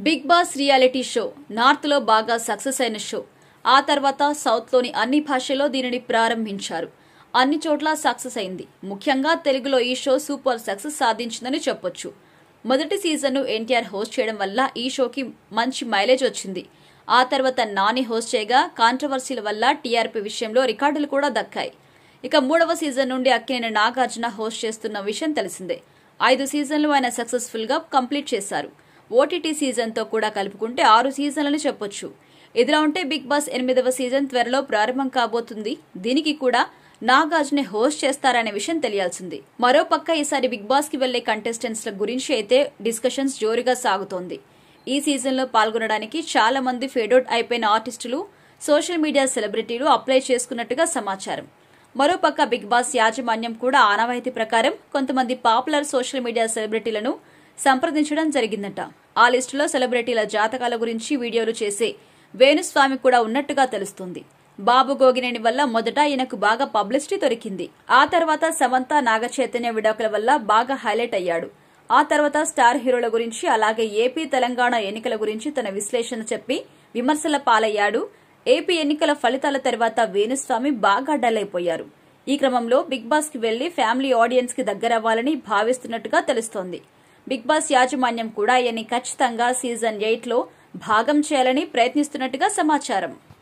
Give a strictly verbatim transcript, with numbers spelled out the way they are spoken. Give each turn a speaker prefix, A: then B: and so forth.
A: Big Boss reality show north లో బాగా success అయిన షో. ఆ తర్వాత సౌత్ లోని అన్ని భాషల్లో దీనిని ప్రారంభించారు. అన్ని చోట్ల సక్సెస్ అయింది. ముఖ్యంగా తెలుగులో ఈ షో సూపర్ సక్సెస్ సాధించిందని చెప్పొచ్చు. మొదటి సీజన్ ను ఎన్టీఆర్ హోస్ట్ చేయడం వల్ల ఈ షోకి మంచి మైలేజ్ వచ్చింది. ఆ తర్వాత నాని హోస్ట్ చేయగా కాంట్రవర్సీల వల్ల టీఆర్పీ విషయంలో రికార్డులు కూడా దక్కాయి. ఇక మూడవ సీజన్ నుండి అక్కినేని నాగార్జున హోస్ట్ చేస్తున్న విషయం తెలిసిందే. ఐదు సీజన్లు ఆయన సక్సెస్ఫుల్ గా కంప్లీట్ చేశారు. ఓటీటీ సీజన్ తో కూడా కలుపుకుంటే ఆరు సీజన్లని చెప్పొచ్చు. ఇదిలా ఉంటే బిగ్ బాస్ ఎనిమిదవ సీజన్ త్వరలో ప్రారంభం కాబోతుంది. దీనికి కూడా నాగార్జునే హోస్ట్ చేస్తారనే విషయం తెలియాల్సింది. మరోపక్క ఈసారి బిగ్ బాస్ కి వెళ్లే కంటెస్టెంట్స్ గురించి అయితే డిస్కషన్స్ జోరుగా సాగుతోంది. ఈ సీజన్ లో పాల్గొనడానికి చాలా మంది ఫేడౌట్ అయిపోయిన ఆర్టిస్టులు, సోషల్ మీడియా సెలబ్రిటీలు అప్లై చేసుకున్నట్టుగా సమాచారం. మరోపక్క బిగ్ బాస్ యాజమాన్యం కూడా ఆనవాయితీ ప్రకారం కొంతమంది పాపులర్ సోషల్ మీడియా సెలబ్రిటీలను సంప్రదించడం జరిగిందట. ఆ లిస్టులో సెలబ్రిటీల జాతకాల గురించి వీడియోలు చేసే వేణుస్వామి కూడా ఉన్నట్టుగా తెలుస్తుంది. బాబు గోగినేని వల్ల మొదట ఈయనకు బాగా పబ్లిసిటీ దొరికింది. ఆ తర్వాత సమంత, నాగచైతన్య విడాకుల వల్ల బాగా హైలైట్ అయ్యాడు. ఆ తర్వాత స్టార్ హీరోల గురించి, అలాగే ఏపీ తెలంగాణ ఎన్నికల గురించి తన విశ్లేషణ చెప్పి విమర్శల పాలయ్యాడు. ఏపీ ఎన్నికల ఫలితాల తర్వాత వేణుస్వామి బాగా డల్ అయిపోయారు. ఈ క్రమంలో బిగ్ బాస్ కి వెళ్లి ఫ్యామిలీ ఆడియన్స్ కి దగ్గరవ్వాలని భావిస్తున్నట్టుగా తెలుస్తోంది. బిగ్ బాస్ యాజమాన్యం కూడా ఈయన్ని ఖచ్చితంగా సీజన్ ఎయిట్ లో భాగం చేయాలని ప్రయత్నిస్తున్నట్టుగా సమాచారం.